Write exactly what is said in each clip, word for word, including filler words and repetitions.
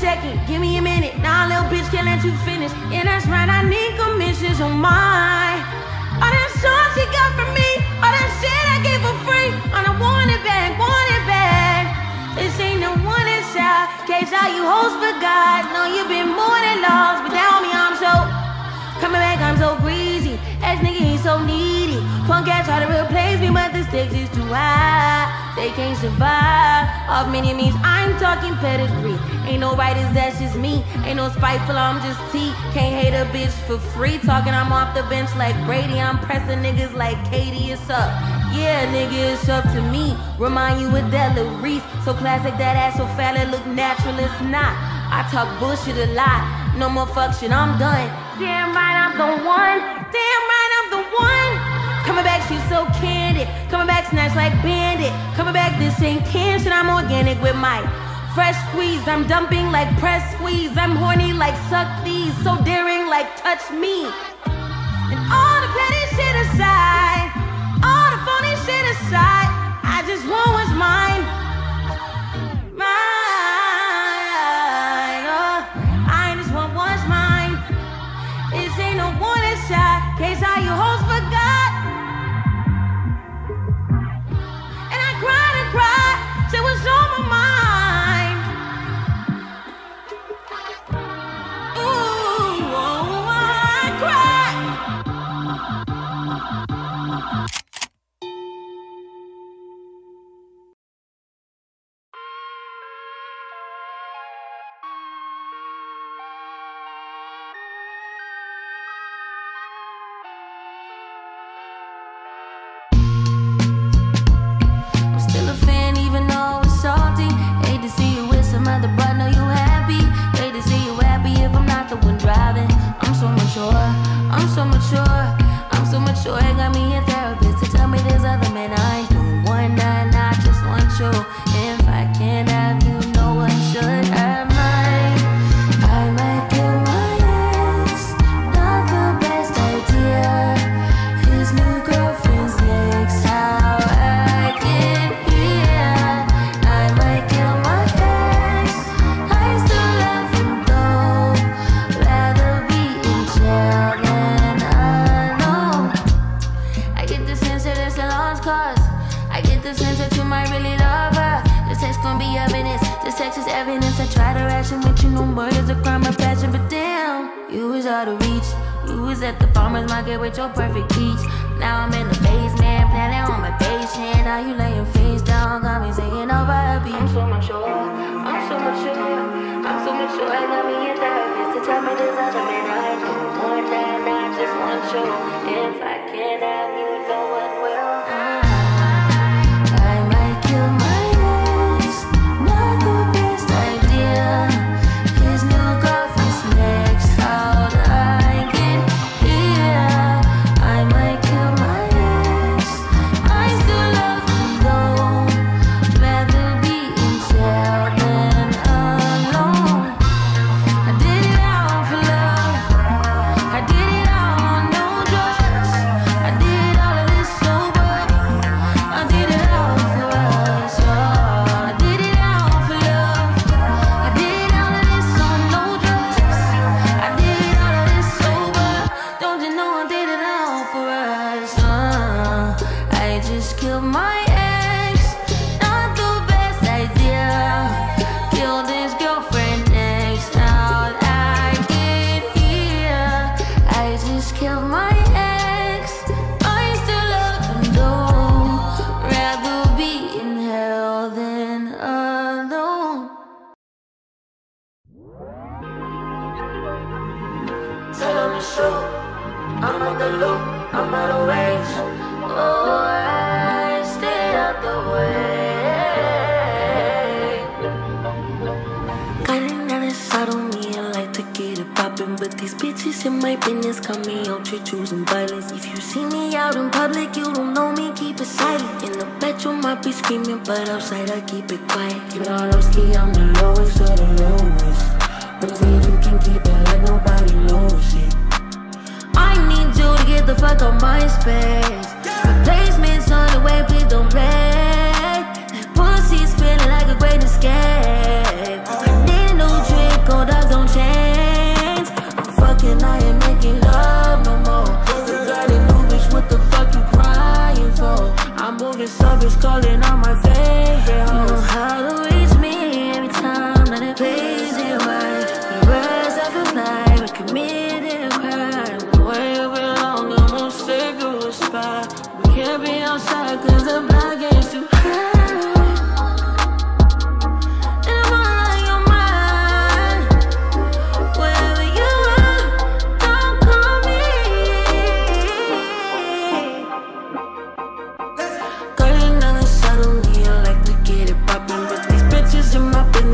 second, give me a minute. Nah, little bitch can't let you finish. Yeah, that's right, I need commissions on mine. All that songs she got from me, all that shit I gave for free. And I want it back, want it back. This ain't no one inside. Case how you hoes forgot. No, you've been more than lost, but down me I'm so coming back, I'm so greasy. Ass nigga, he's so needy. Punk ass try to replace me, but the stakes is too high. They can't survive off many means. I'm talking pedigree. Ain't no writers, that's just me. Ain't no spiteful, I'm just T. Can't hate a bitch for free. Talking, I'm off the bench like Brady. I'm pressing niggas like Katie. It's up. Yeah, nigga, it's up to me. Remind you of Della Reese. So classic, that ass so fat it look natural. It's not. I talk bullshit a lot. No more fuck shit, I'm done. Damn right, I'm the one. Damn right, I'm the one. Coming back, she's so candid. Coming back, snatch like Bandit. Coming back, this ain't canned shit, I'm organic with my fresh squeeze. I'm dumping like press squeeze. I'm horny like suck these. So daring like touch me. And all the petty shit aside, all the phony shit aside, I just want what's mine. Mine. Oh, I just want what's mine. This ain't no warning shot. Case how you hoes forgot. And I cried and cried till it was on my mind. Ooh, oh, I cried. With your perfect peach. Now I'm in the basement, planning on my patient. Now you laying face down, got me singing over a beat. I'm so mature, I'm so mature, I'm so mature. I got me a therapist to tell me there's other men I don't want that, I just want you. If I can't have you, no one will. I might kill my ex, not the best idea. His new girlfriend's next, how'd I get here? I might kill my ex, I still love him though. Rather be in jail than alone. I did it all for love, I did it all on no drugs. I did all of this sober, I did it all for us, oh. I did it all for love, I did all of this on no drugs. I did all of this sober, don't you know I did it all for us, uh. I just killed my ex, not the best idea. Killed his girlfriend next, how'd I get here? I just killed my ex, I still love him though. Rather be in hell than alone. Tell him it's true, I'm on the loop, I'm out of range. Oh, I stay out the way. Got another side on me, I like to get it poppin'. But these bitches in my business got me out here choosing violence. If you see me out in public, you don't know me, keep it silent. In the bedroom, I be screaming, but outside, I keep it quiet. You know, low-key, I'm the lowest of the lowest. But then you can keep it like nobody knows it. I need you to get the fuck out my space. Replacements on the way, please don't break. That pussy's feeling like a great escape. I need a new drink,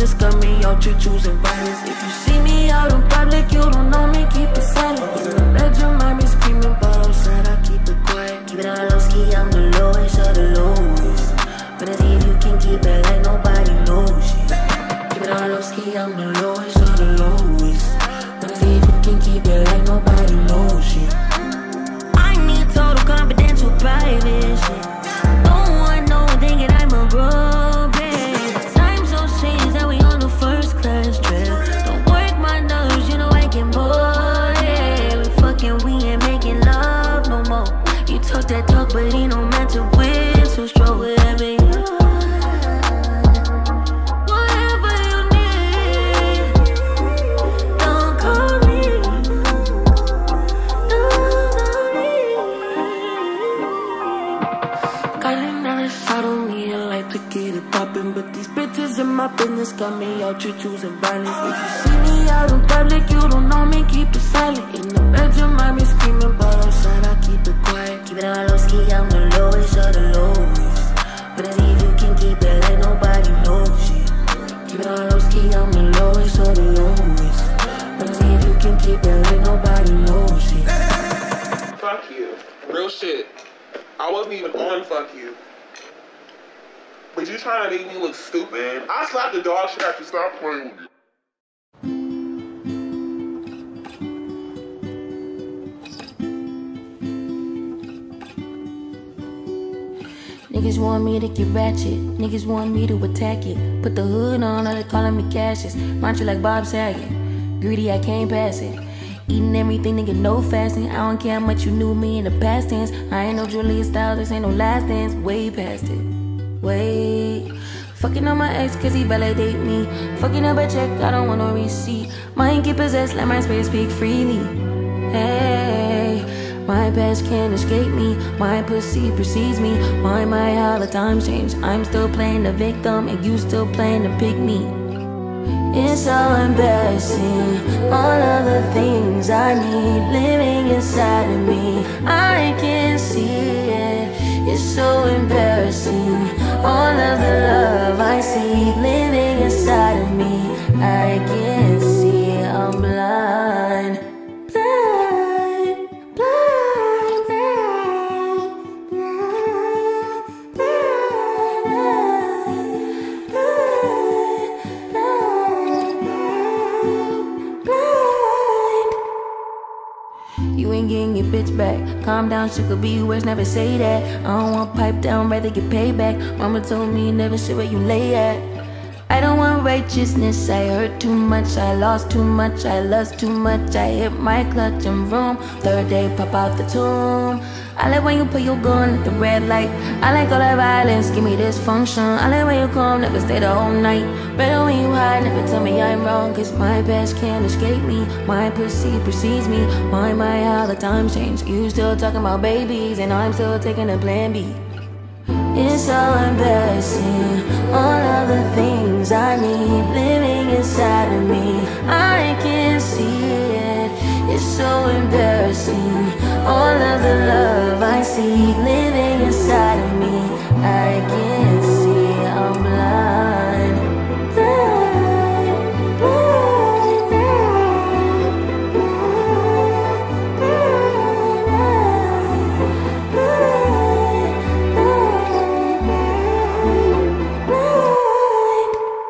business, got me out, you choosing violence. If you see me out in public, you don't know me, keep it silent. In the bedroom, I be screaming, but outside I keep it quiet. Keep it on low ski, I'm the lowest of the lowest. But I see if you can keep it like nobody knows you. Keep it on low ski, I'm the lowest of the lowest. But I see if you can keep it like nobody knows you. I need total confidential private shit. Don't want no one thinking I'm a bro, babe. Time so changed that we on the first class trip. Don't work my nerves, you know I get bored, yeah. We fucking, we ain't making love no more. You talk that talk, but ain't no man to win. So strong with every but these bitches in my business got me out, you choosing violence. If you see me out in public, you don't know me, keep it silent. In the bedroom, I be screaming, but outside I keep it quiet. Keep it on low ski, I'm the lowest of the lowest. But I see if you can keep it like nobody knows you. Keep it on low ski, I'm the lowest of the lowest. But I see if you can keep it like nobody knows you. Fuck you. Real shit. I wasn't even on fuck you. But you trying to make me look stupid? I slapped the dog shit after you stop playing with me. Niggas want me to get ratchet. Niggas want me to attack it. Put the hood on, all they calling me Cassius. Mind you like Bob Saget. Greedy, I can't pass it. Eating everything, nigga, no fasting. I don't care how much you knew me in the past tense. I ain't no Julia Stiles, this ain't no last dance. Way past it. Wait, fucking on my ex cause he validate me. Fucking up a check, I don't want no receipt. Mind get possessed, let my spirit speak freely. Hey, my past can't escape me. My pussy precedes me. Why my how the times change? I'm still playing the victim and you still playing the pick me. It's so embarrassing. All of the things I need living inside of me. I can't see it. It's so embarrassing. All of the love I see living inside of me. I can't see, I'm blind. Blind, blind, blind, blind, blind, blind, blind. You ain't getting your bitch back. Calm down, shit could be worse, never say that. I don't want pipe down, rather get paid back. Mama told me never shit where you lay at. I don't want righteousness, I hurt too much. I lost too much, I lost too much. I hit my clutch and vroom. Third day, pop out the tomb. I like when you put your gun at the red light. I like all that violence, give me dysfunction. I like when you come, never stay the whole night. Better when you hide, never tell me I'm wrong. Cause my past can't escape me. My pussy precedes me. Why my how the times change? You still talking about babies and I'm still taking a plan B. It's so embarrassing. All of the things I need living inside of me. I can't see it. It's so embarrassing. All of the love I see living inside of me. I can't see, I'm blind. Blind, blind, blind, blind, blind, blind, blind.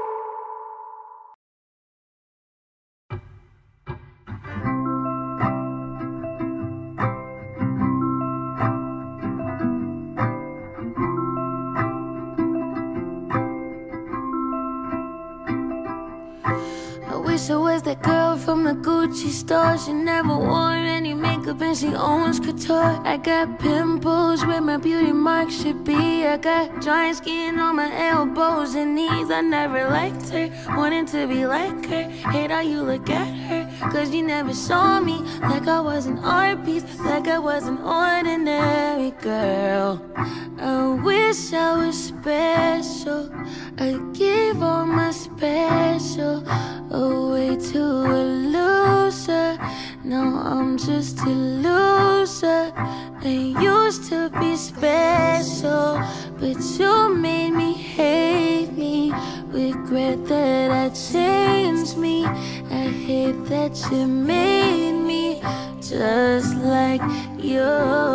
I wish I was that girl from the Gucci store. She never wore any makeup and she owns couture. I got pimples where my beauty mark should be. I got dry skin on my elbows and knees. I never liked her, wanting to be like her. Hate how you look at her, cause you never saw me like I was an art piece, like I was an ordinary girl. I wish I was special. I give all my special away to a loser. Now I'm just a loser. I used to be special, but you made me hate me. Regret that that I changed me. I hate that you made me just like you,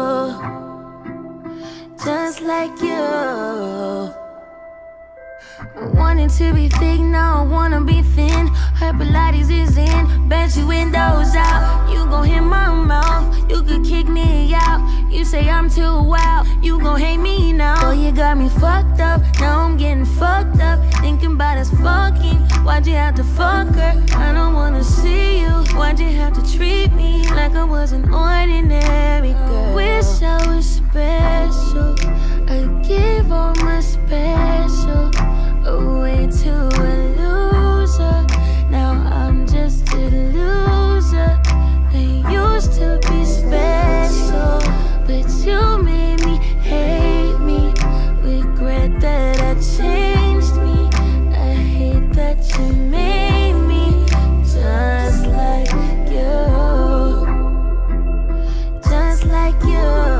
just like you. Wanting to be thick, now I wanna be thin. Her Pilates is in, bet you windows out. You gon' hit my mouth, you could kick me out. You say I'm too wild, you gon' hate me now. Oh, you got me fucked up, now I'm getting fucked up. Thinking about us fucking, why'd you have to fuck her? I don't wanna see you, why'd you have to treat me like I was an ordinary girl? Wish I was special, I'd give all my special away to a loser. Now I'm just a loser. I used to be special, but you made me hate me. Regret that I changed me. I hate that you made me just like you, just like you.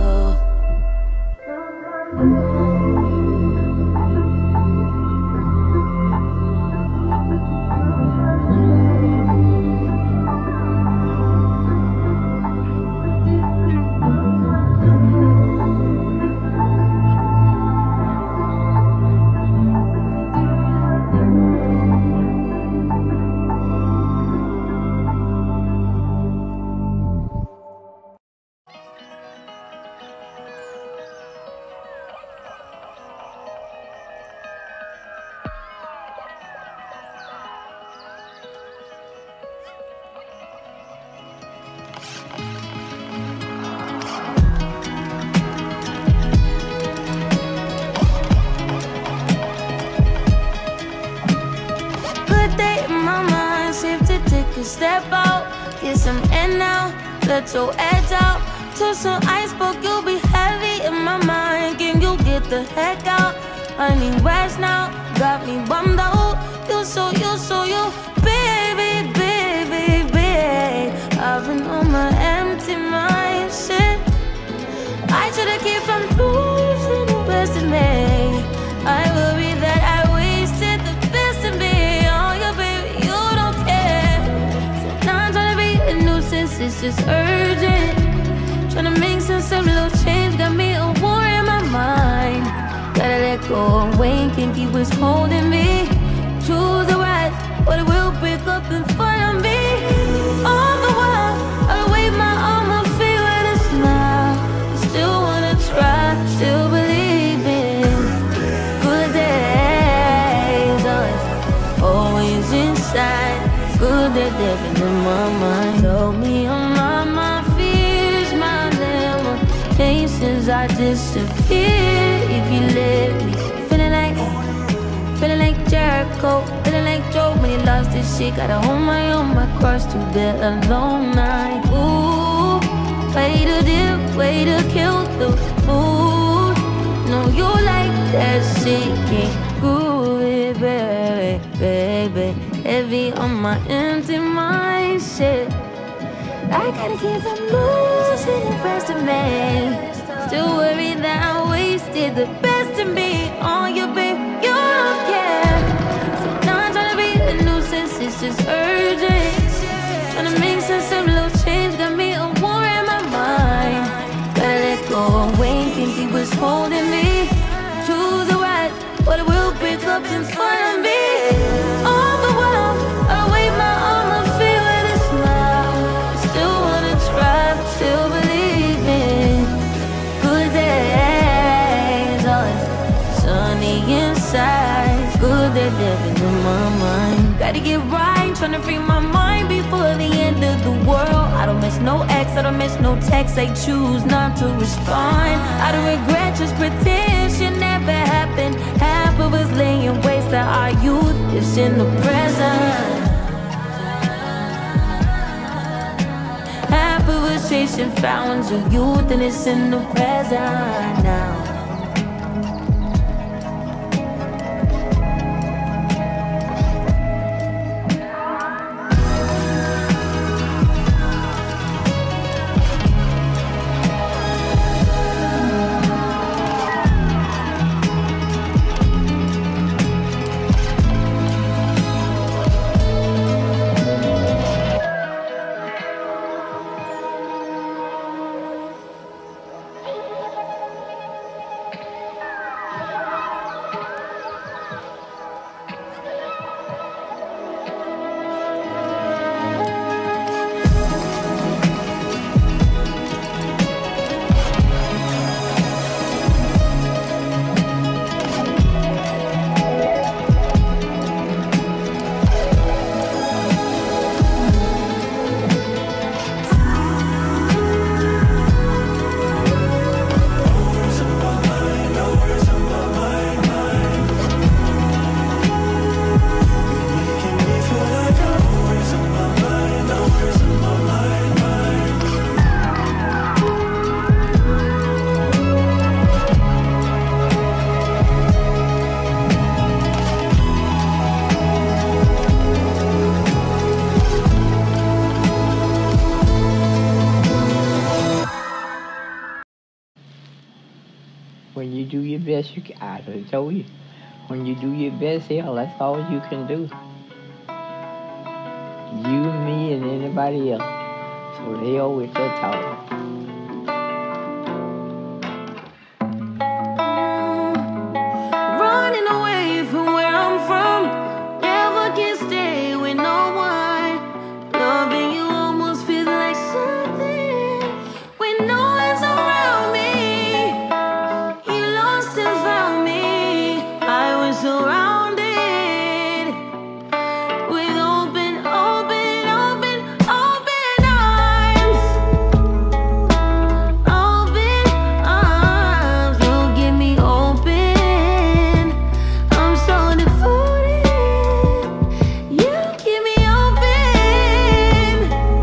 Step out, get some air now, let your edge out. To some iceberg, you'll be heavy in my mind. Can you get the heck out? I need rest now, got me bummed out. You so, you so, you, baby, baby, baby. I've been on my empty mind, shit. I should've kept from losing the best of me. I worry that I wasted the best of me. Oh, yeah, baby, you don't care. Nuisance, it's just urgent. Tryna make sense of little change, got me a war in my mind. Gotta let go away, can't keep what's holding me. Choose the right, or it will break up in front of me. All the while, I'll wave my arm and feel with a smile. Still wanna try, still believe in good days. Oh, always inside. Good that they've been in my mind. Told me I'm on my fears, my limitations. I disappear if you let me. Feeling like, feeling like Jericho, feeling like Joe when he lost his shit. Gotta hold my own, my cross to bear a long night. Ooh, way to dip, way to kill the mood. No, you like that shit, can't groove it, baby, baby. Heavy on my empty mind, shit. I gotta keep from losing the rest of me. Still worried that I wasted the best of me. Oh, you babe, you don't care. Sometimes trying to be a nuisance, it's just urgent. Trying to make sense of little change, got me a war in my mind. Gotta let go away, can't keep what's holding me. Choose the right, but it will break up in front of me. All the while, I'll wave my arm and feel with a smile. Still wanna try, still believe in good days. Oh, it's sunny inside, good that they've been in my mind. Gotta get right, tryna free my mind before the end of the world. I don't miss no ex, I don't miss no text. I choose not to respond. I don't regret, just pretend shit never happened. Half of us laying waste to our youth is in the present. Half of us chasing fountains of youth and it's in the present now. best you can. I done told you. When you do your best, hell, that's all you can do. You, me, and anybody else. So they always that talk. Running away from where I'm from. Never can stay with no one. Loving you almost feels like something when no one's around me. You lost and found me. I was surrounded with open, open, open, open arms. Open arms. You give me open. I'm so devoted. You keep me open.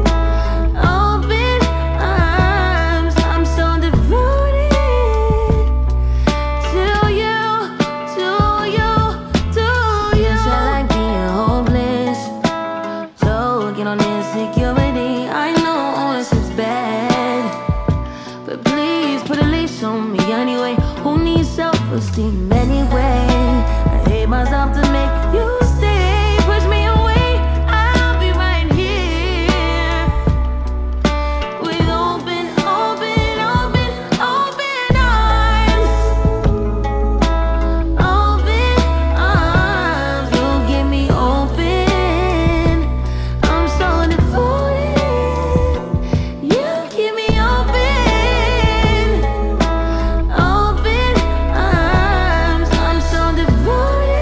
Open arms. I'm so devoted to you, to you, to you. You sound like being hopeless. So get on insecurity. I know it seems bad, but please put a leash on me anyway. Who needs self-esteem anyway? I hate myself to make you stay. Push me away, I'll be right here with open, open, open, open arms. Open arms, you give me open. I'm so devoted. You keep me open. Open arms, I'm so devoted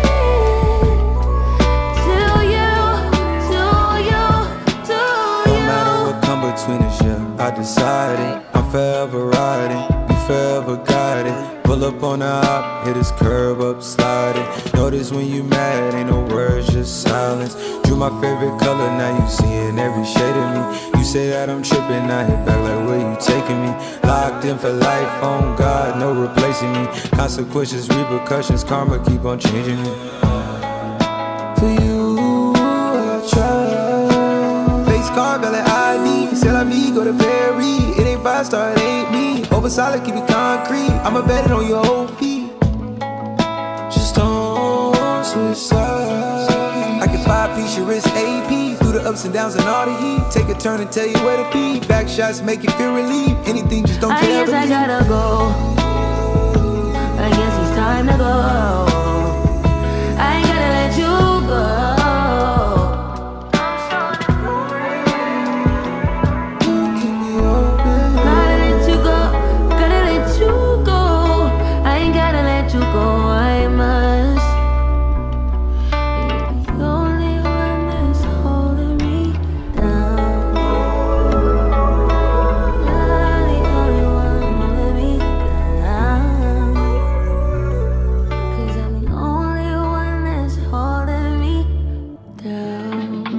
to you, to you, to No you. matter what come between us, yeah, I decided I'm forever riding, you forever guiding. Pull up on the hop, hit this curb up, sliding. Notice when you mad, ain't no words, just silence. Drew my favorite color, now you seeing every shade of me. You say that I'm tripping, I hit back like where you taking me. Locked in for life, on God, no replacing me. Consequences, repercussions, karma keep on changing me. For you, I try. Face card, belly I D. Sell on me, go to Perry. It ain't five star, it ain't me. Over solid, keep it concrete. I'ma bet it on your whole feet. Just don't switch sides. I can five piece your wrist A P. Through the ups and downs and all the heat. Take a turn and tell you where to be. Back shots make you feel relief. Anything, just don't I you guess ever I leave. gotta go. I guess it's time to go. I ain't gotta let you go. Gotta let you go. Gotta let you go. I ain't gotta let you go. I must. You're the only one that's holding me down. You're the only one holding me down. 'Cause I'm the only one that's holding me down.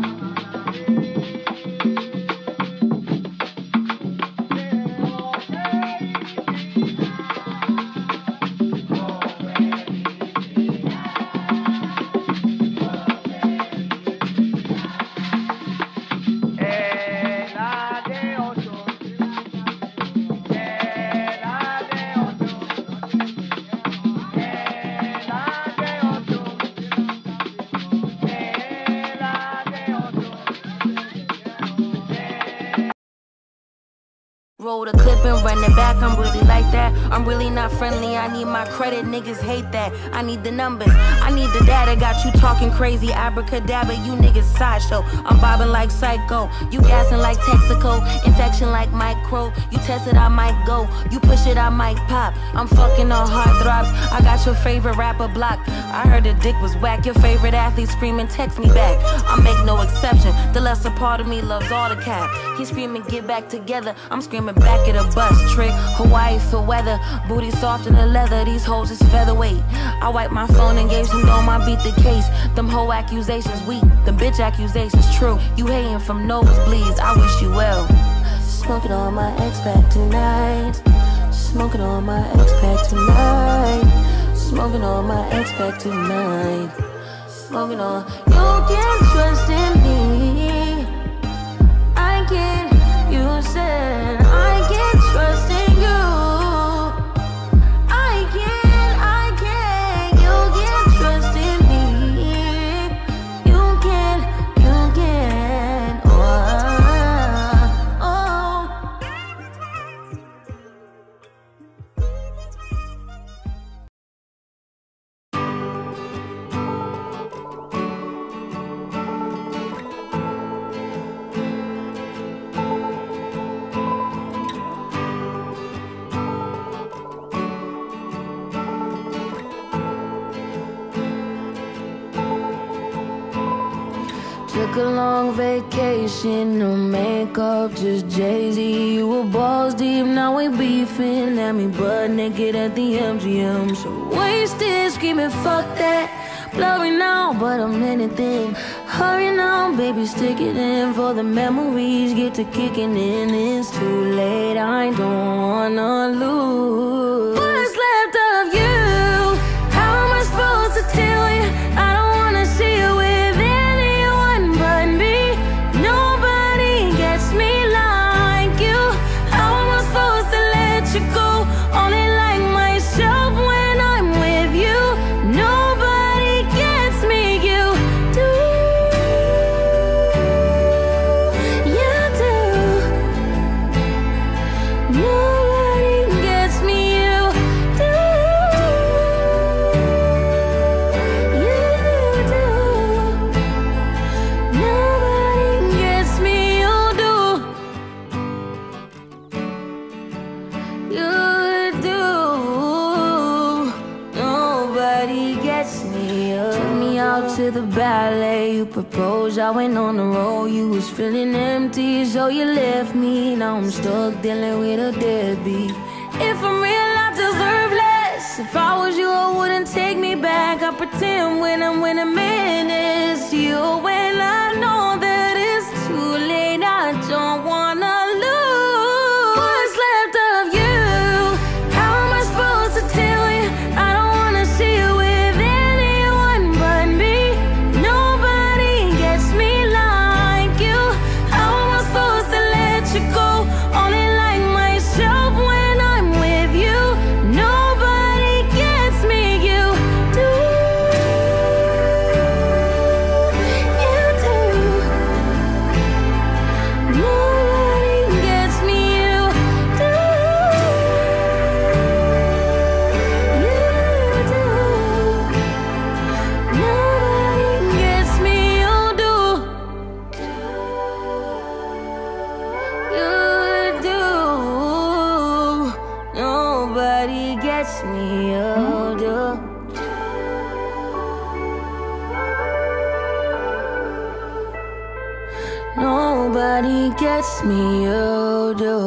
Roll the clip and run it back, I'm really like that. I'm really not friendly, I need my credit, niggas hate that. I need the numbers, I need the data. Got you talking crazy, abracadabra, you niggas sideshow. I'm bobbing like psycho, you gassing like Texaco. Infection like micro, you test it, I might go. You push it, I might pop. I'm fucking on heartthrobs, I got your favorite rapper blocked. I heard the dick was whack, your favorite athlete screaming, text me back. I make no exception, the lesser part of me loves all the cap. He's screaming, get back together, I'm screaming back at a bus trick. Hawaii for weather, booty soft in the leather, these hoes is featherweight. I wiped my phone and gave some dome, I beat the case. Them whole accusations weak, them bitch accusations true. You hating from nosebleeds, I wish you well. Smoking on my ex-pack tonight. Smoking on my ex-pack tonight. Smoking on my ex-pack tonight. Smoking on, you can trust in me. I can, you said I can trust in you. I can, I Took a long vacation, no makeup, just Jay-Z. You were balls deep, now we beefing. Had me butt naked at the M G M. So wasted, screaming fuck that. Blurry now, but I'm anything. Hurry now, baby, stick it in. For the memories get to kicking in. It's too late, I don't wanna lose what's left of you. How am I supposed to tell you? I don't wanna see you with anyone but me. Nobody gets me like you. How am I supposed to let you go? Only like myself when I'm with you. Nobody gets me, you do. You do. Nobody gets me, you do. You do. Nobody gets me, you do. You do. Nobody gets me. Took me out to the ballet, you proposed, I went on the road. You was feeling empty, so you left me. Now I'm stuck dealing with a deadbeat. If I'm real, I deserve less. If I was you, I wouldn't take me back. I pretend when I'm with a man, it's you. When I know that it's too late, I don't wanna lose what's left of you. How am I supposed to tell you? I don't wanna see you with anyone but me. Nobody gets me like you. How am I supposed to let you go? Only like myself when I'm with you. Nobody gets me, you do. You do. Nobody gets me, you do. You do. Nobody gets me, you do. You do. Nobody gets me, you do. Nobody gets me, you do.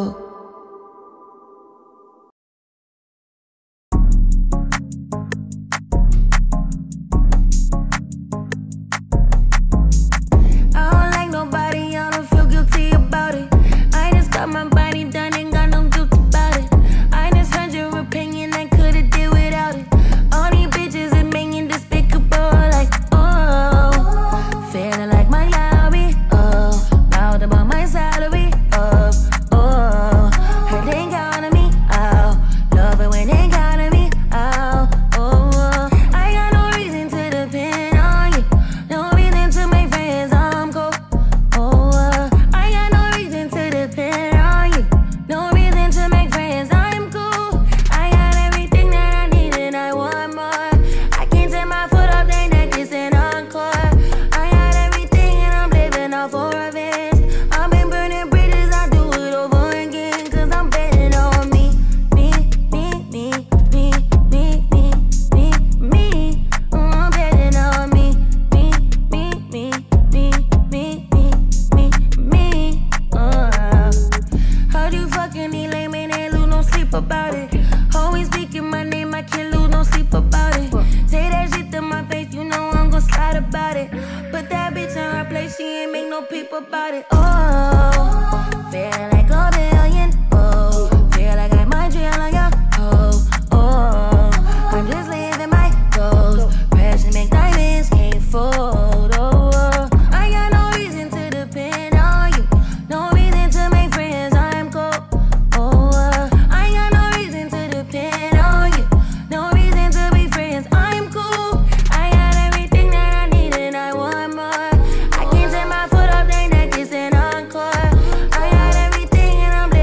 I don't like nobody, I don't feel guilty about it. I just got my body done and got no guilt about it. I just heard your opinion, I could've did without it. All these bitches are making despicable, like, oh, feeling like my lobby, oh, proud about my salary, oh, oh, heard they counting me, oh, love it when they counting me, oh, oh, oh. I got no reason to depend on you, no reason to make friends, I'm cold, oh, uh, I got no reason to depend on you, no reason to make friends, I'm cool. I got everything that I need and I want more. I can't take my foot off their neck, it's an encore. I got everything and I'm living off for revenge. I've been burning bridges, I do it over again. Cause I'm betting on me, me, me, me, me, me, me, me, me. Oh, I'm betting on me, me, me, me, me, me, me, me, me. Uh, Heard you fucking me lame and ain't lose no sleep about it. Always speaking my name, I can't lose no sleep about it. Say that shit to my face, you know I'm gon' slide about it. Put that bitch in her place, she ain't make no peep about it. Oh, feeling like a billion. Oh, feel like I might drill on ya. Oh, oh, I'm just living my goals. Pressure make diamonds can't fold. Oh, oh, I got no reason to depend on you. No reason to make friends, I'm cold. Oh, uh, I got no reason to depend on you. No reason to be friends, I'm cool. I got everything that I need and I want more. I can't take my foot off their neck, it's an encore. I got everything and I'm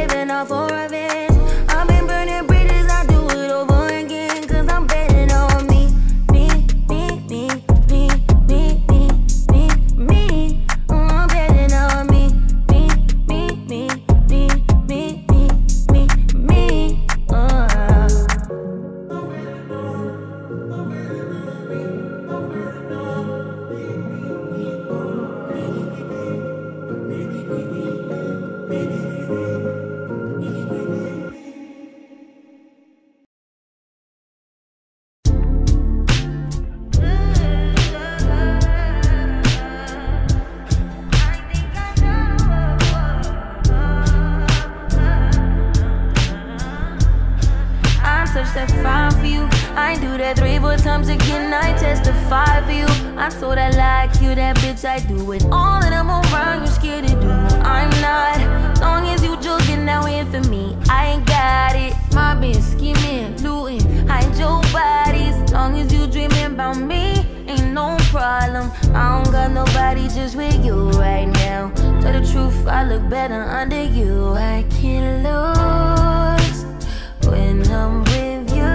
five of you. I told I like you, that bitch, I do it. All of them around you scared to do. I'm not, long as you joking now in for me, I ain't got it. My bitch scheming, looting, hide your bodies. Long as you dreaming about me, ain't no problem. I don't got nobody just with you right now. Tell the truth, I look better under you. I can't lose when I'm with you.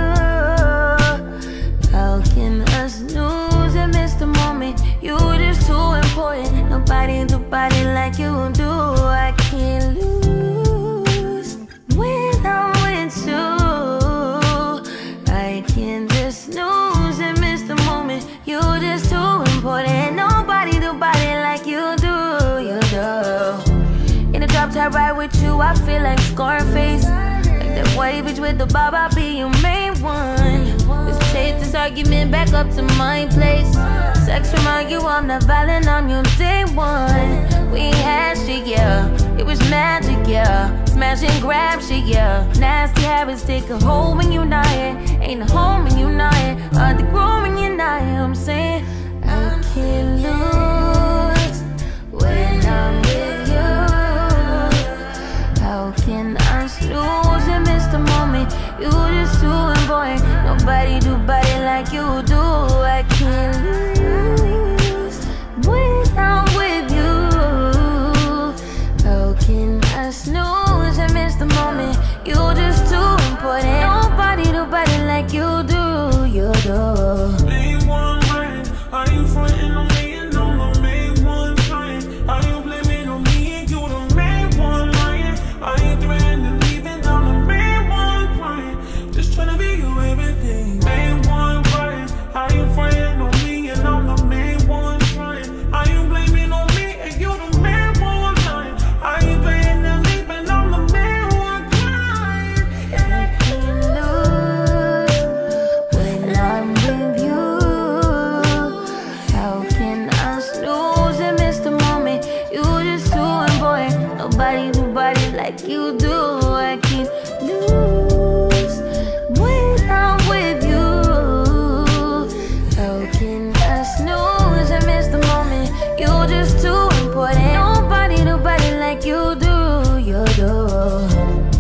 How can us lose and miss the moment? You just too important. Nobody do body like you do. I can't lose when I'm with you. I can't just snooze and miss the moment. You just too important. Nobody do body like you do. You do. In the drop top ride with you, I feel like Scarface. Like that white bitch with the bob, I'll be your main one. Let's take this argument back up to my place. Sex remind you I'm not violent, I'm your day one. We had shit, yeah. It was magic, yeah. Smash and grab shit, yeah. Nasty habits take a hold when you're not here. Ain't a home when you're not here. Hard to grow when you're not here. I'm saying I can't lose when I'm with you. How can I lose and miss the moment? You just too important. Nobody do body like you do. I can't lose when I'm with you. How can I snooze and miss the moment? You just too important. Nobody do body like you do. You do. Main one right. Are you frontin' on me and I'm the main one trying? Are you blaming on me and you the main one lying? Are you threatening leaving? I'm the main one crying. Just tryna be you everything. Main one right. Are you frontin' on me and I'm the main one trying? Are you blaming on me and you the main one lying? Are you threatening leaving? I'm the main one crying. I can't lose when I'm with you. How can I snooze and miss the moment? You just too important. Nobody do body like you do. I can't lose when I'm with you. How can I snooze and miss the moment? You just too important. Nobody do body like you do. You do.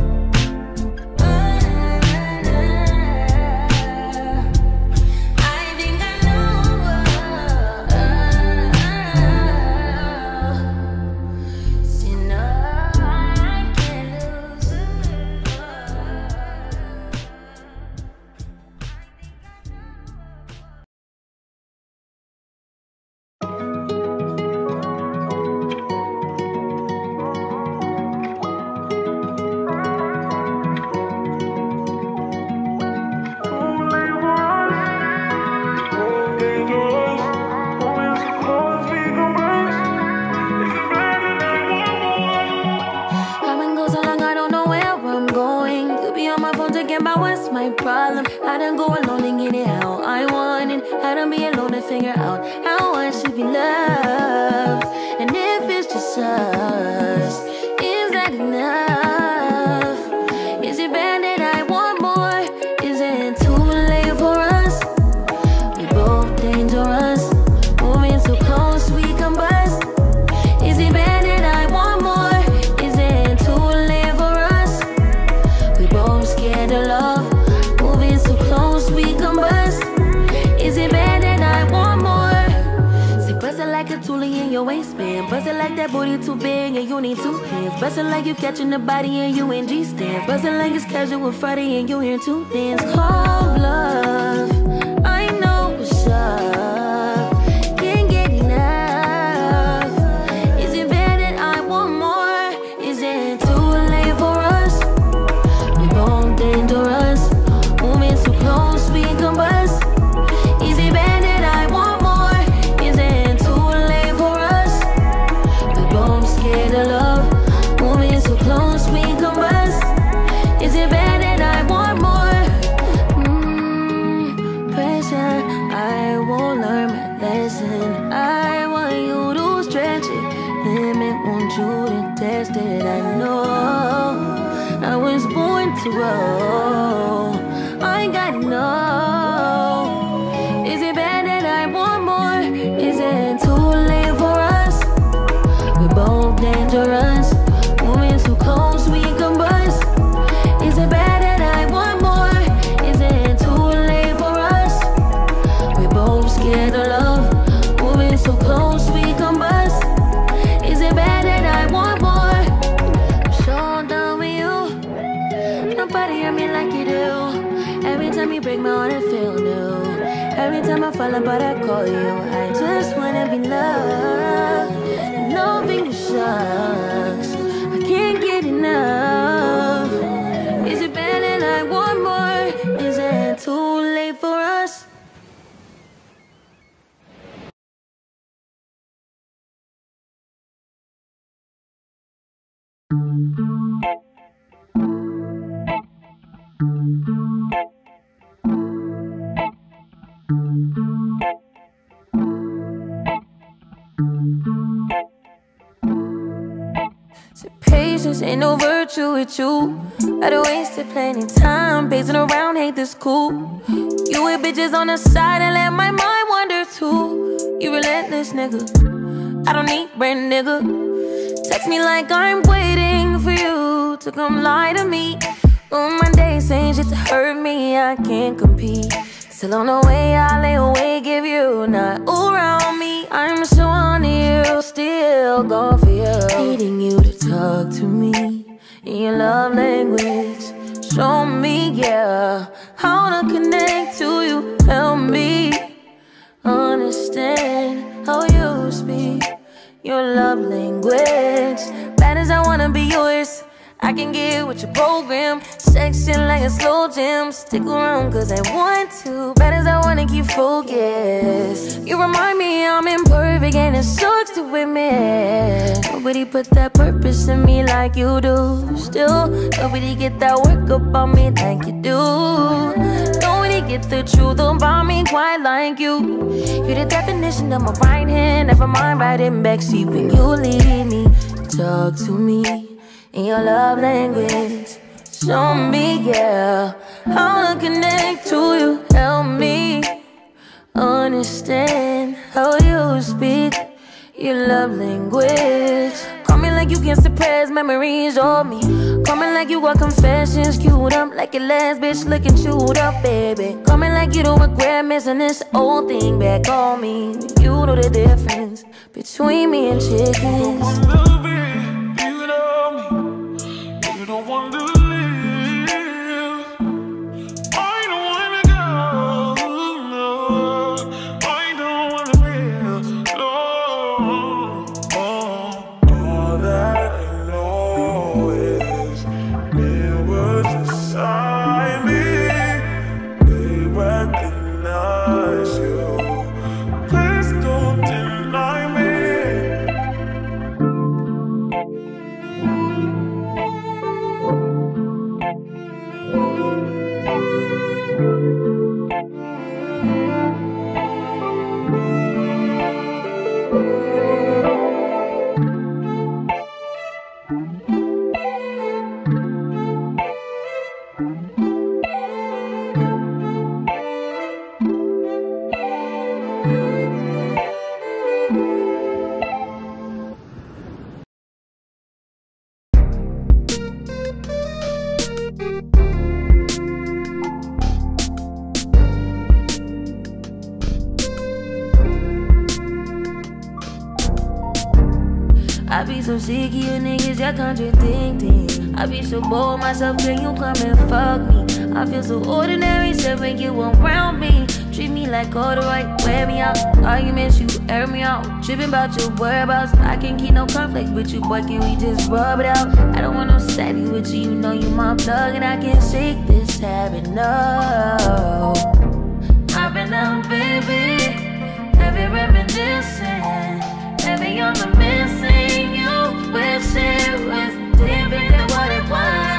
Problem. I done go alone and get it how I want it. I done be alone and figure out how I should be loved. And if it's just us, is that enough? Is it bad that I want more? Is it too late for us? We both dangerous, moving so close we combust. Is it bad that I want more? Is it too late for us? We both scared of love, so close we combust. Is it bad that I want more? Say bust it like a toolie in your waistband. Bust it like that booty too big and you need two hands. Bust it like you catching the body and you in G stands. Bust it like it's casual Friday and you here to dance. Cold love, I know what's up. Can't get enough. Is it bad that I want more? Is it too late for us? We both dangerous, moving so close we combust. Is it bad that I want more? Is it too late for us? We both scared of love, moving so close we combust. Is it bad that I want more? Mmm, pressure, I won't learn my lesson. I want you to stretch it, limit, want you to test it. I know I was born to roll. I gotta know, is it bad that I want calling, but I call you. I just wanna be loved. Loving you sucks. I can't get enough. Is it bad and I want more? Is it too late for us? So patience ain't no virtue with you. I done wasted plenty time pacing around, hate this cool. You with bitches on the side and let my mind wander too. You relentless nigga, I don't need brand nigga. Text me like I'm waiting for you to come lie to me. On my days saying shit to hurt me, I can't compete. Still on the way, I lay awake if you not around me. I'm so on you, still going for you. Needing you to talk to me in your love language. Show me, yeah, how to connect to you. Help me understand how you speak your love language. Bad as I wanna be yours, I can get with your program. Section like a slow jam. Stick around cause I want to. Bad as I wanna keep focused. You remind me I'm imperfect and it sucks to admit. Nobody put that purpose in me like you do. Still, nobody get that work up on me like you do. Nobody get the truth about me quite like you. You're the definition of my right hand. Never mind riding backseat when you lead me. Talk to me in your love language. Show me, yeah, how to connect to you. Help me understand how you speak your love language. Call me like you can suppress memories of me. Call me like you got confessions queued up, like your last bitch looking chewed up, baby. Call me like you don't regret missing this old thing back on me. You know the difference between me and chickens. You don't want to live. I don't wanna go. No, I don't wanna live. No. Oh, all that I know is mirrors inside me. They recognize you. Please don't deny me. I be so sick of you niggas, y'all contradicting. I be so bored myself, can you come and fuck me? I feel so ordinary, said when you around me. Treat me like all the right, wear me out. Arguments, you air me out. Tripping about your whereabouts. I can't keep no conflict with you, boy, can we just rub it out? I don't want no steady with you, you know you my plug. And I can't shake this habit, no. I've been out, baby, heavy reminiscing. Heavy on the missing you. Wish it was different than what it was.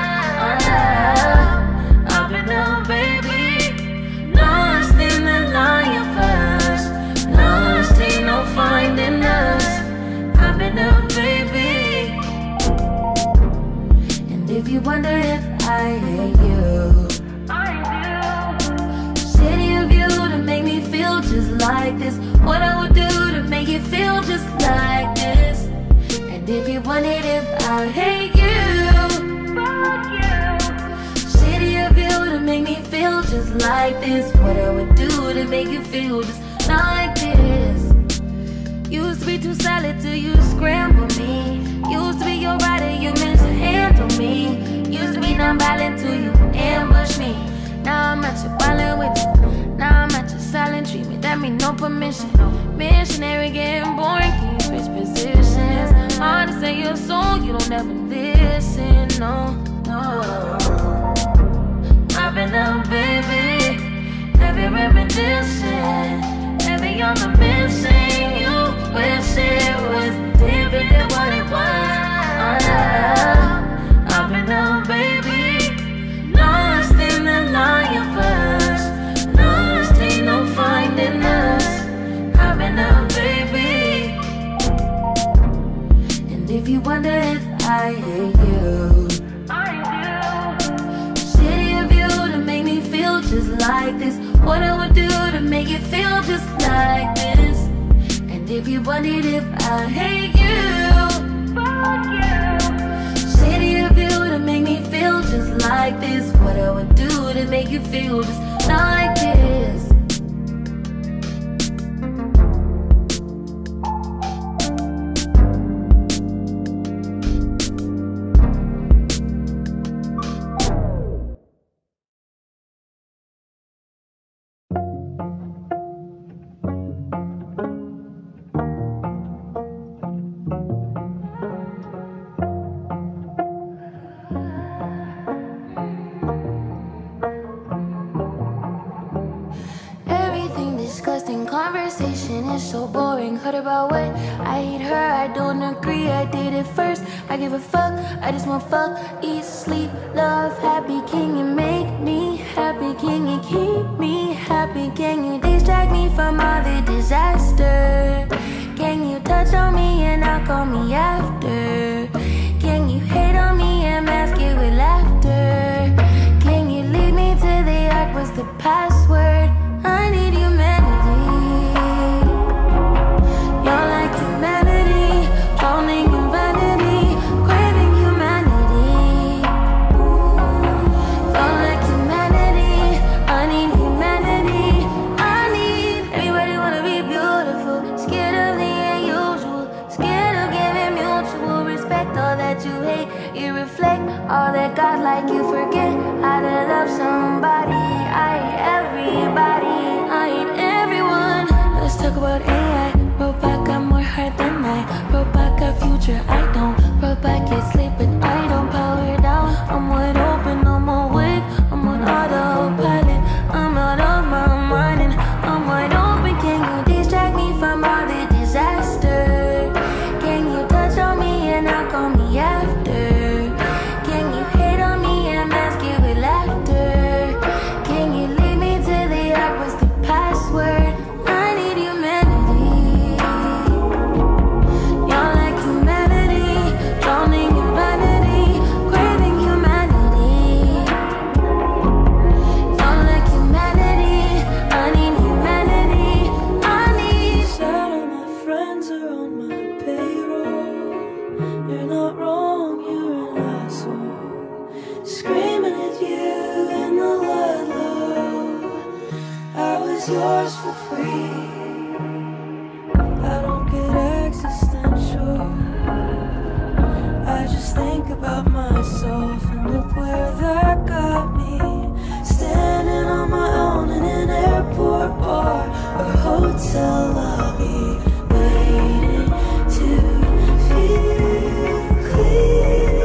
uh, I've been out, baby, lost in the lion first. Lost, ain't no finding us. I've been out, baby. And if you wonder if I hate you, I do. Shitty of you to make me feel just like this. What I would do to make you feel just like this. And if you wondered if I hate you, fuck you. Shitty of you to make me feel just like this. What I would do to make you feel just like this. Used to be too solid till you scramble me. Used to be your rider, you meant to handle me. Used to be non-violent till you ambush me. Now I'm at your violent with you. Now I'm at your silent treatment, that mean no permission. Missionary getting boring, can you switch positions? Hard to say your soul, you don't ever listen, no, no. I've been out, baby, heavy reminiscing, heavy on the missing. You wish it was different than what it was. Uh, I've been out, baby, lost in the universe, lost, ain't no finding us. I've been out, baby, and if you wonder if I hate you, I do. Shitty of you to make me feel just like this. What I would do to make it feel just like this. And if you wondered if I hate you, fuck you. Shitty of you to make me feel just like this. What I would do to make you feel just like this. Conversation is so boring. Heard about what? I hate her, I don't agree. I did it first, I give a fuck. I just want fuck, eat, sleep, love, happy. Can you make me happy? Can you keep me happy? Can you distract me from all the disaster? Can you touch on me and not call me after? Can you hate on me and mask it with laughter? Can you lead me to the ark? What's the password? I need humanity. You're like humanity, drowning in vanity, craving humanity. You're like humanity, I need humanity. I need everybody wanna be beautiful, scared of the unusual, scared of giving mutual respect. All that you hate, you reflect. All that God like, you forget how to love somebody. I hate everybody, I hate everyone. Let's talk about A I. Robot got more heart than I. Robot got future, I don't. Robot can sleep, but I don't. Power down, I'm wide open, I'm awake, I'm on autopilot. I'm out of my mind and I'm wide open. Can you distract me from all the disaster? Can you touch on me and not call me after? Can you hate on me and mask it with laughter? Can you lead me to the ark? What's the password? I need humanity. You're like humanity, drowning in vanity, craving humanity. You're like humanity, I need humanity. I need. Sad all my friends are on my payroll. You're not wrong, you're an asshole. Screaming at you in the loud low. I was yours for free. I don't get existential. I just think about myself and look where that got me. Standing on my own in an airport bar or hotel lobby, waiting to feel clean.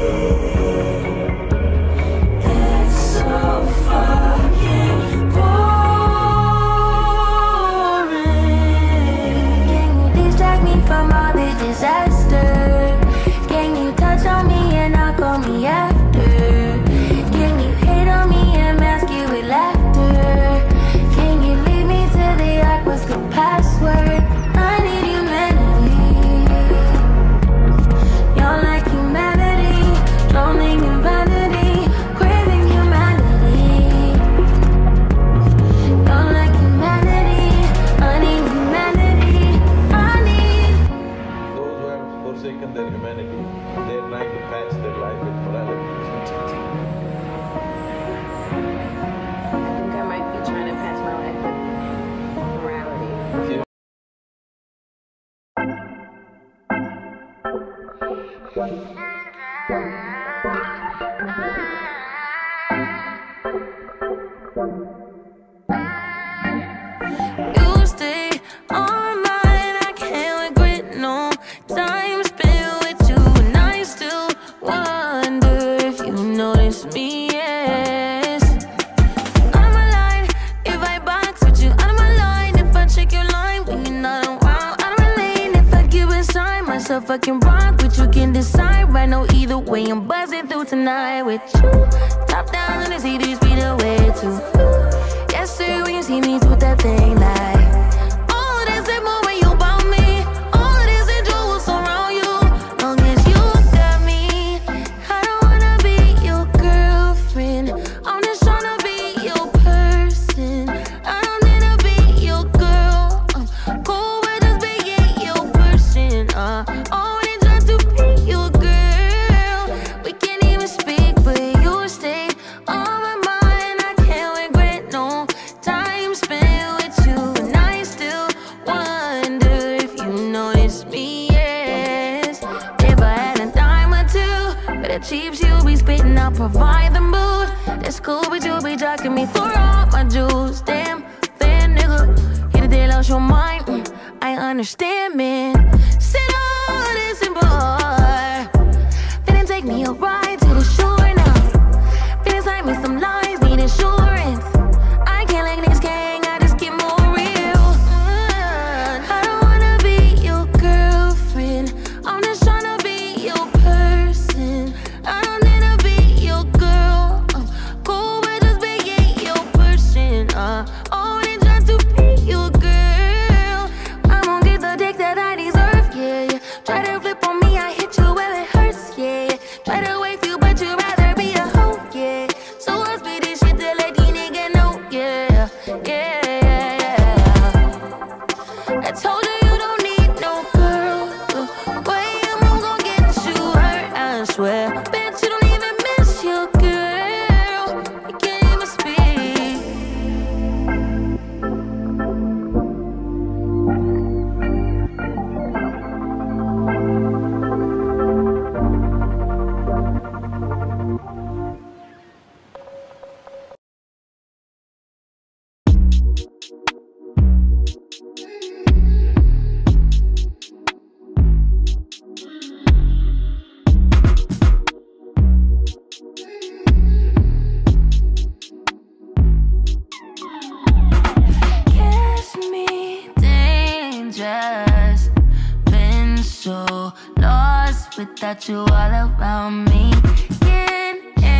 It's so fucking boring. Can you distract me from all the disaster? Can you touch on me and not call me after? Can you hate on me and mask it with laughter? Can you lead me to the ark? What's the password? I need humanity. You're like humanity, drowning in vanity, craving humanity. You're like humanity, I need humanity. I need. Those who have forsaken their humanity, they are trying to patch their life with morality. I think I might be trying to patch my life with morality. time spent with you, and I still wonder if you notice me. Yes, out of my line if I box with you, out of my line if I check your line when you're not around, out of my lane if I give inside myself I can rock with you, can decide right now either way. I'm buzzing through tonight with you, top down on the C D, speed away too. Yes sir, when you see me do that thing like, oh there's a moment you about me, oh there's a jewels around you, long as you got me. I don't wanna be your girlfriend, I'm just tryna be your person. I don't need to be your girl, I'm cool with just being your person. uh, Only trying to be your girl, we can't even speak but you stay on my mind. I can't regret no time spent with you, and I still wonder if you notice me. Yes, if I had a dime or two for the cheaps you be spitting, I'll provide the mood. That's cool, but you be jocking me through all my jewels. Damn, fan nigga, hit the day lost your mind. mm, I understand, man. Sit on this and boy, finna take me a ride to the shore now. Finna sign me some lines, need insurance. I can't let niggas gang, I just get more real. Mm, I don't wanna be your girlfriend, I'm just tryna be your person. I don't need to be your girl, I'm cool with just being your person. uh, Only trying to be your girl, I'm gonna get the dick that I deserve, yeah, yeah. Try to flip on me, I hit you where it hurts, yeah, yeah. Try to wave you, but you'd rather be a hoe, yeah. So I spit this shit to let these niggas know, yeah, yeah, yeah, yeah. I told you you don't need no girl, the way you move gon' get you hurt, I swear. Bet you don't even miss your girl, you can't even speak. Kiss me dangerous, been so lost without you all around me. Get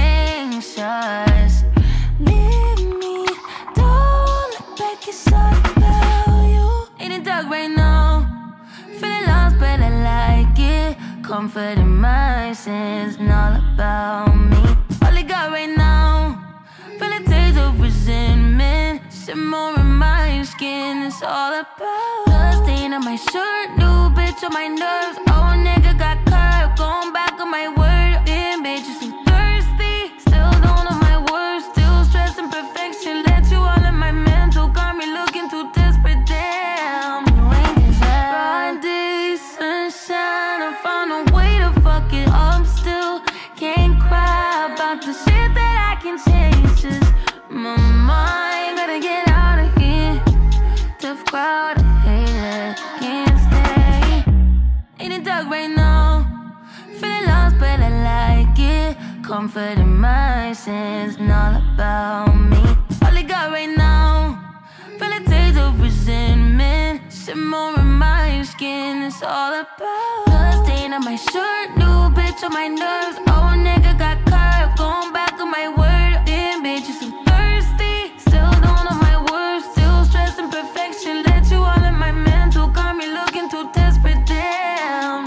anxious, leave me, don't look back, it's all about you. In the dark right now, feeling lost but I like it, comfort in my sins and all about me. All I got right now, feel a taste of resentment, simmer in my skin, it's all about blood stain on my shirt, new bitch on my nerves. Oh nigga got curved, going back on my word. Damn bitch, you so thirsty, still don't know my words, still stressing perfection. Let you all in my mental, got me looking too desperate. Damn, you ain't deserve. Broad day sunshine, I found a way to fuck it up still. Can't cry about the shit that I can change, just my mind, gotta get out of here. Tough crowd, I hate it, can't stay. In the dark right now, feeling lost but I like it, comfort in my sins and all about me. All I got right now, feel a taste of resentment, simmer in my skin, it's all about blood stain on my shirt, new bitch on my nerves. Oh nigga got curved, going back on my word. Damn bitch, you so thirsty, still don't know my words, still stressing perfection. Let you all in my mental, got me looking too desperate. Damn,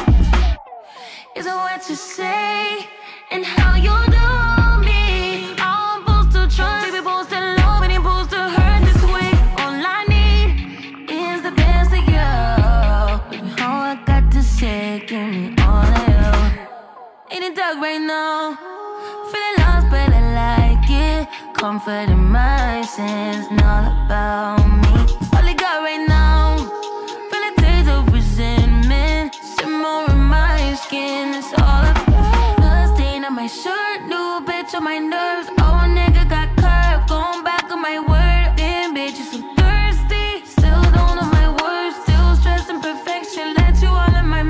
is it what you say and how you do me? I'm supposed to trust, baby, supposed to love, and you're supposed to hurt this way. All I need is the best of you. Baby, all I got to say, give me all of you. In the dark right now, feeling lost but I like it, comfort in my sins and all about me. All I got right now, feel a taste of resentment, simmer in my skin, it's all about blood stain on my shirt, new bitch on my nerves. Oh nigga got curved, going back on my word. Damn bitch, you so thirsty, still don't know my words, still stressing perfection. Let you all in my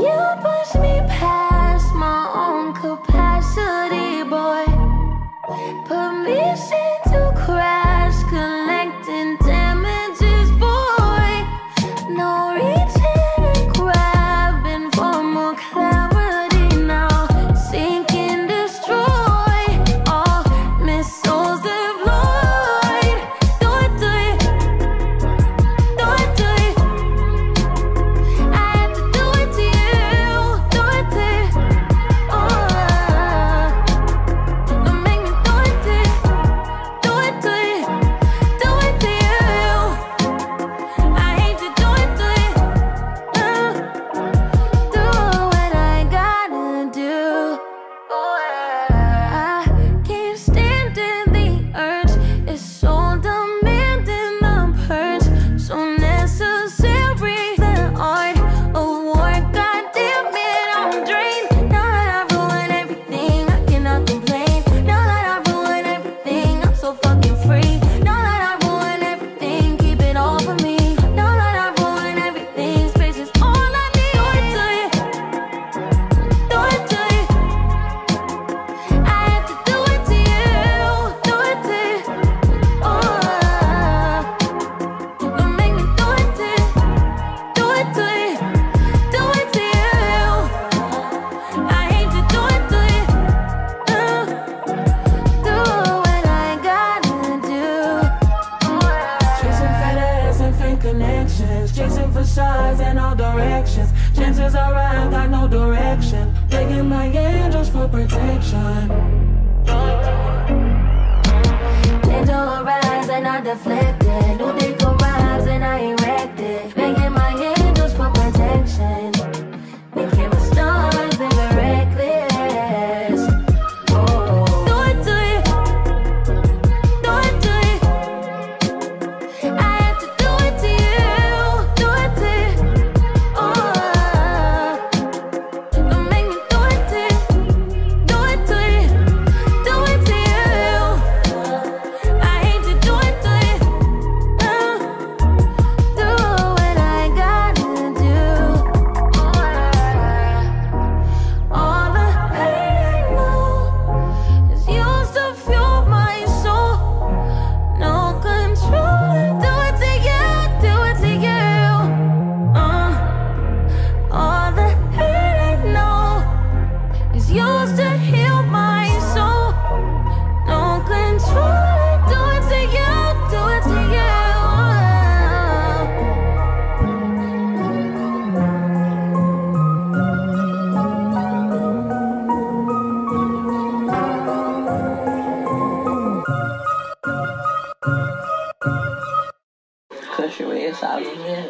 You push me past my own capacity, boy. Permission to crash, collecting damages, boy. No reaching and grabbing for more clarity now. Seek and destroy all missiles deployed. Do it, do it, do it, do it. I have to do it to you, do it to you. Oh, don't make me do it to you, do it to you, do it to you. I hate to do it to you. Uh, do what I gotta do. I can't stand in the urge. It's so demanding, the purge. So necessary, the art of war. God damn it, I'm drained. Now that I've ruined everything, I cannot complain. Now that I've ruined everything, I'm so fucking free. Now that I've ruined everything, keep it all for me. Now that I've ruined everything, space is all I need. Do it to you, do it to you. I have to do it to you, do it to you. Oh, don't make me do it to you, do it to you, do it to you. I hate to do it to you. Uh, do what I gotta do. Chasing fat ass and fake connections, chasing facades in all directions. Chances are I got no direction. Begging my angels for protection. Angel arrives and I deflected. New dick arrives and I erected. Begging my angels for protection. Making my stars living reckless. Oh. Do it to you, do it to you. I have to do it to you, do it to you. Oh, don't make me do it to you, do it to you, do it to you. I hate to do it to you. Uh, do what I gotta do. All the hate I know is used to fuel my soul. No control. Do it to you, do it to you. Uh, all the hate I know is used to heal my soul. No control. Do it to you, do it to you. Cause you is out of here.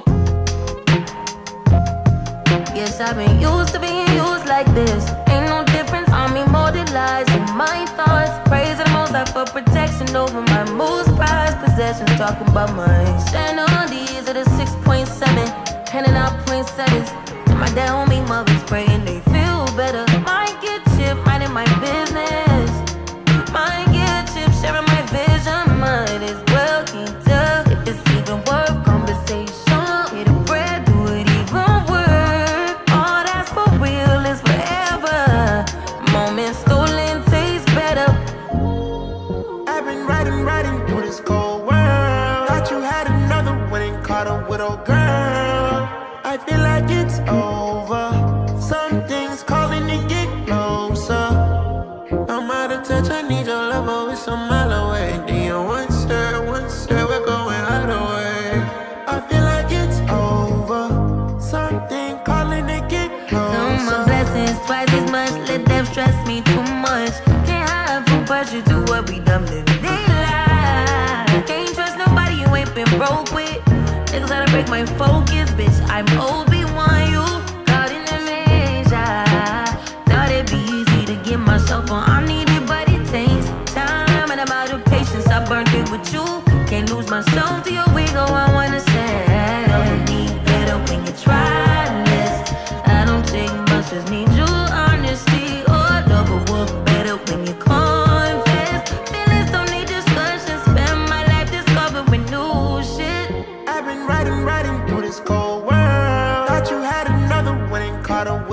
Yes, I've been used to being used like this. Ain't no difference, I'm immortalized in my thoughts. Praising the most high for protection over my most prized possessions. Talking about mine. Stand on these at a six point seven. Handing out poinsettias to my dead homie mothers, praying they feel better. Might get chipped, minding my business. Might get chipped, sharing my vision. Might as well keep up if it's even worth conversation. Hit a bread, do it even work. All that's for real is forever. Moments stolen taste better. I've been riding, riding through this cold world. Thought you had another one and caught a widow girl. I feel like it's over. Something's calling to get closer. I'm out of touch, I need your love, oh, it's a mile away. Do you want sir, want sir, we're going out of way. I feel like it's over. Something calling to get Count my closer. blessings twice as much, let death stress me too much. Can't hide from pressure, do what we done living they lie. Can't trust nobody you ain't been broke with. Niggas gotta break my focus, bitch, I'm Obi-Wan, you caught in a measure. Thought it'd be easy to get myself on, I need it, but it takes time. And I'm out of patience, I burnt it with you. Can't lose myself to your wiggle, I wanna say. Don't need better when you try this. I don't take much, just need your honesty. Or double work better when you confess. Feelings don't need discussion, spend my life discovering new shit. I've been riding, riding through this cold world. Thought you had another one and caught a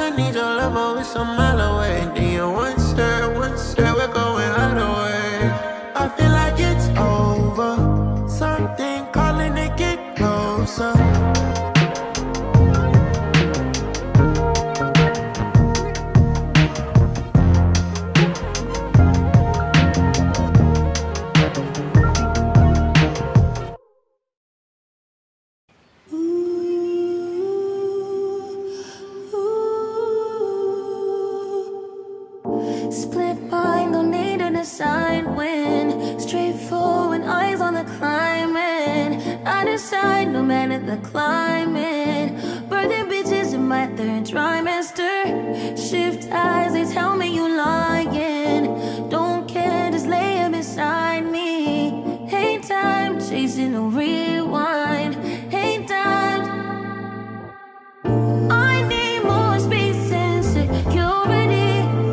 I need your love, oh, it's a mile away. Then you one step, one step, we're going out of way. I feel like it's over. Something calling to get closer. Split mind, don't need to decide when. Straightforward, eyes on the climbing. I decide no matter the climate. Birthing bitches in my third trimester. Shift eyes, they tell me you lying. Don't care, just lay it beside me. Hate time, chasing a rewind. Hate time. I need more space and security.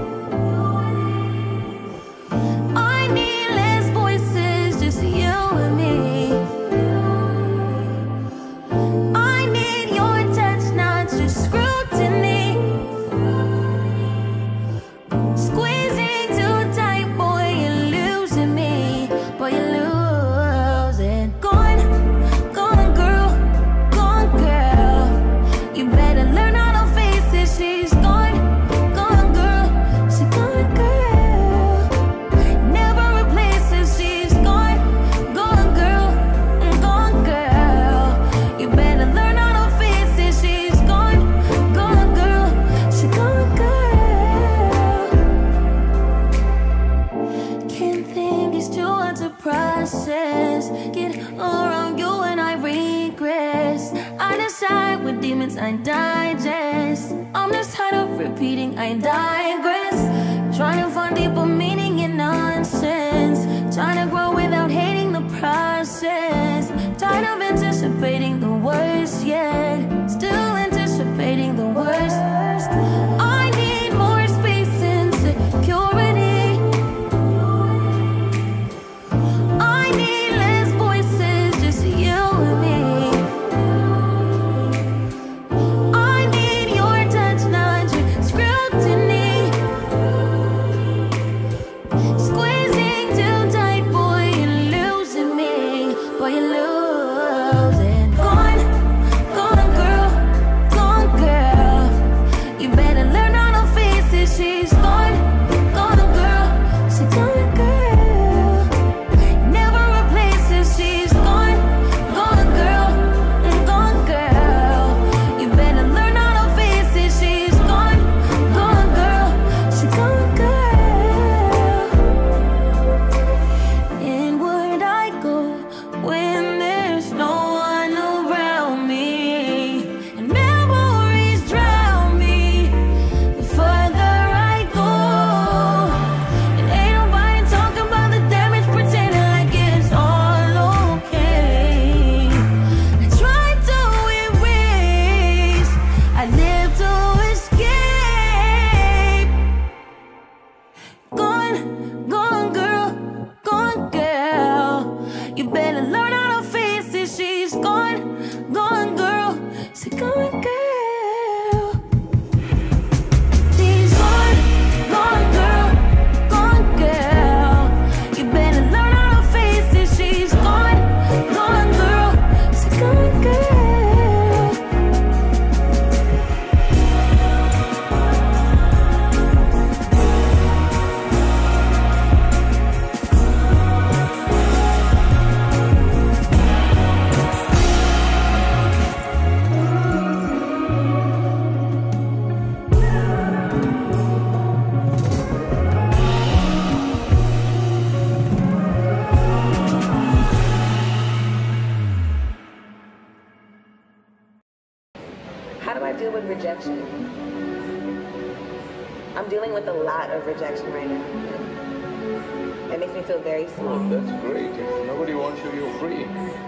I digest. I'm just tired of repeating, I digress. Trying to find deeper meaning in nonsense. Trying to grow without hating the process. Tired of anticipating the worst yet. Still anticipating the worst. I need more space and security. I need less voices, just you and me. Rejection. I'm dealing with a lot of rejection right now. It makes me feel very small. Oh, that's great. If nobody wants you, you're free.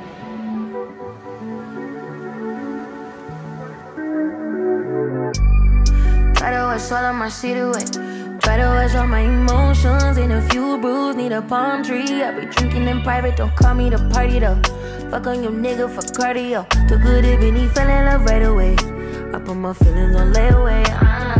Try to wash all of my shit away. Try to wash all my emotions. In a few brews, need a palm tree. I be drinking in private, don't call me to party though. Fuck on your nigga for cardio. Too good at me, fell in love right away. I put my feelings on layaway. uh.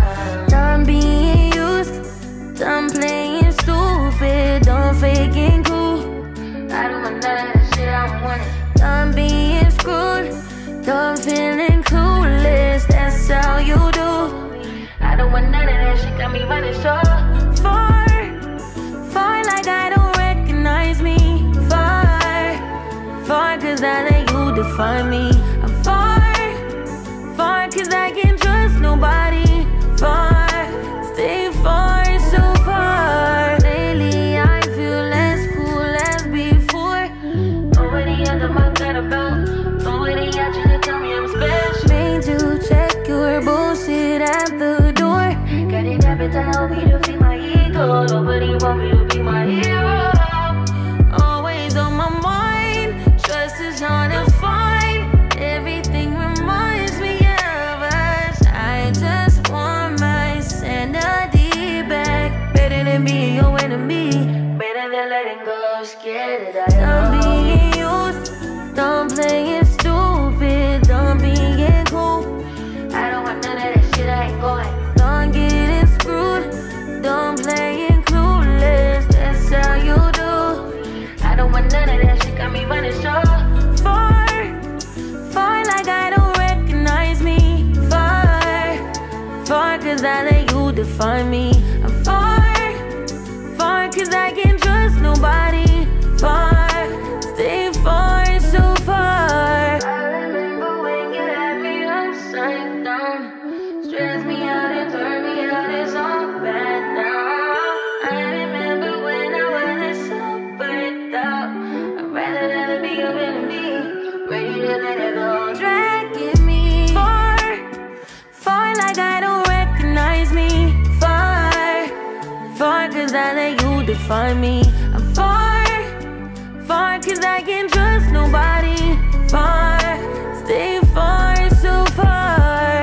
don't want none of that shit, got me running short. Far, far like I don't recognize me. Far, far cause I let you define me. I'm far, far cause I can't trust nobody. Far, stay far, so far. Lately I feel less cool as before. Already under my gun about. Already out you to tell me I'm special. Made you check your bullshit at the door. Got it habit to help me to feed my ego. Nobody want me to be my hero. Always on my mind. Trust is hard to find. Everything reminds me of us. I just want my sanity back. Better than being your enemy. Better than letting go. Scared that I Don't know. being used. Don't play it stupid. Don't being cool. I don't want none of that shit, I ain't going. Don't get it screwed. Don't play it clueless. That's how you do. I don't want none of that shit, got me running short. Far, far like I don't recognize me. Far, far cause I let you define me. I'm far, far cause I can't trust nobody. Far, stay far, so far. I remember when you had me upside down. Stress me out and turn me out, it's all bad now. I remember when I wasn't so burnt out. I'd rather rather be your enemy. Ready to let it go. Dragging me far, far like I don't recognize me. Far, far cause I let you define me. I'm far, far cause I can't trust nobody. Far, stay far, so far.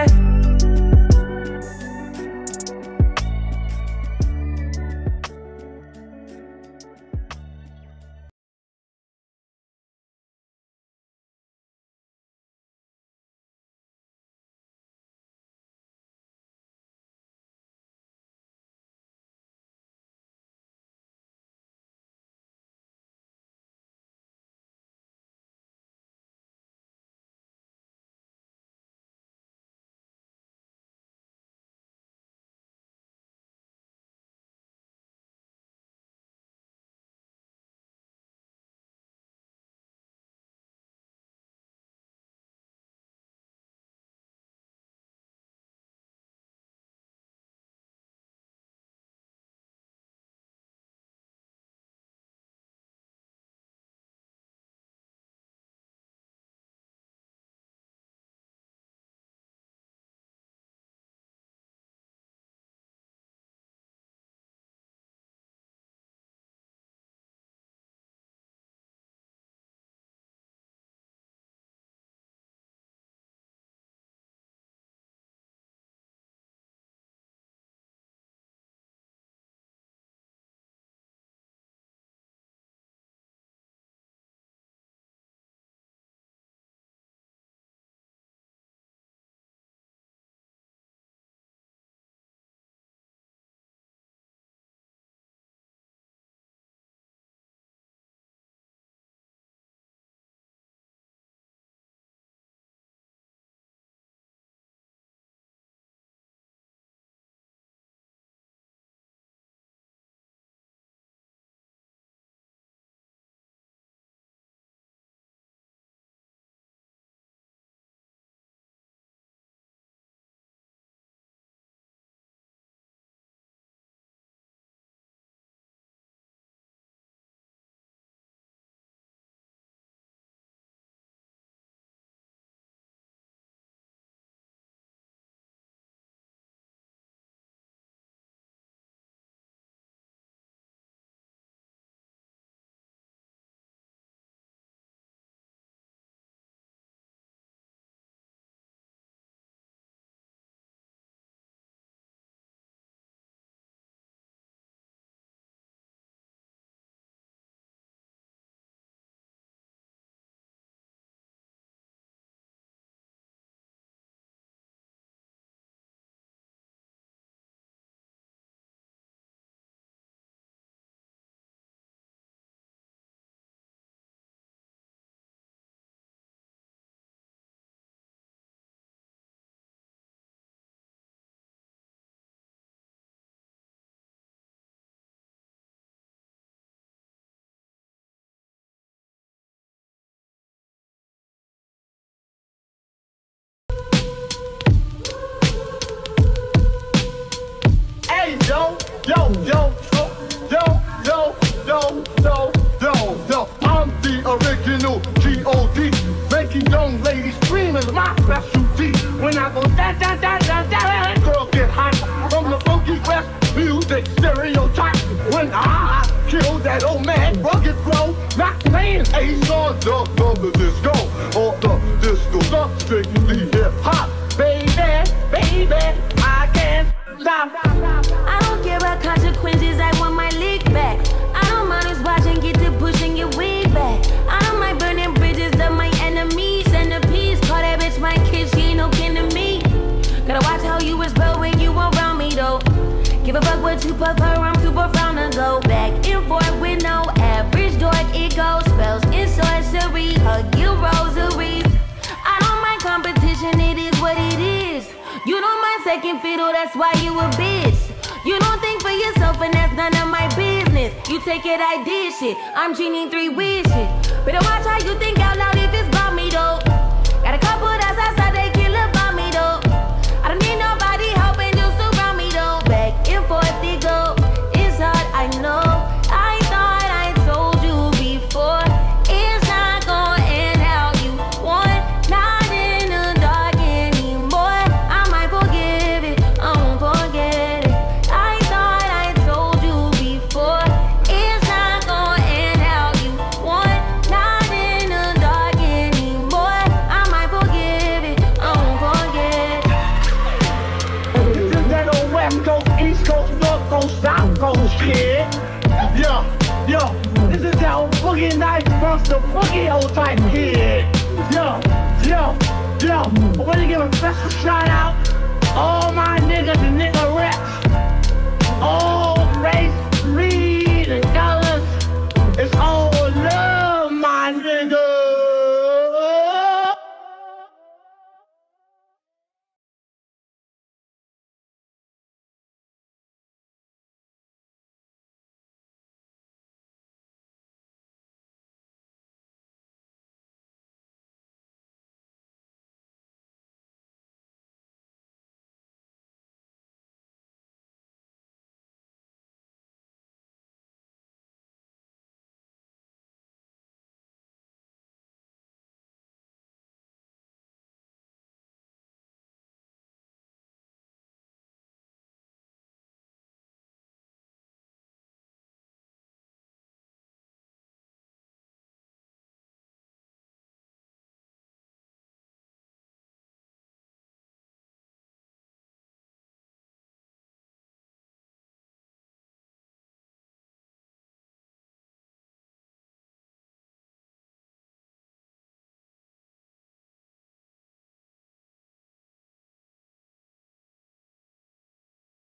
yo, yo, yo, yo, yo, yo, yo, yo. I'm the original G O D, making young ladies scream is my specialty. When I go da da da da da, girls get hot from the funky west music stereotype. When I kill that old man, rugged flow, not playing Ace on the the disco or the disco, the strictly hip hop, baby, baby, I can't stop. I don't care about consequences, I want my lick back. I don't mind us watching, get to pushing your wig back. I don't mind burning bridges, love my enemies. And the peace, call that bitch my kid, she ain't no kin to me. Gotta watch how you whisper when you around me though. Give a fuck what you prefer, I'm super frown to go back and forth with no average dork. It goes spells in sorcery, hug your rosaries. I don't mind competition, it is what it is. You don't mind second fiddle, that's why you a bitch. You don't think for yourself and that's none of my business. You take it, I did shit, I'm genie three wishes. Better watch how you think out loud if it's about me though. Got a couple that's outside, they kill about me though. I don't need nobody helping, just surround me though. Back and forth they go, it's hard, I know. I thought I told you before, it's not gonna end how you want. Not in the dark anymore. I might forgive it, I won't forget it. I thought I told you before, it's not gonna end how you want. Not in the dark anymore. I might forgive it, I won't forget it. This is that old West Coast, East Coast, North Coast, South Coast shit. Yo, yo, this is that old Boogie Nights versus the Boogie old type kid. Yo, yo, yo, I wanna give a special shout out all my niggas and nigga rap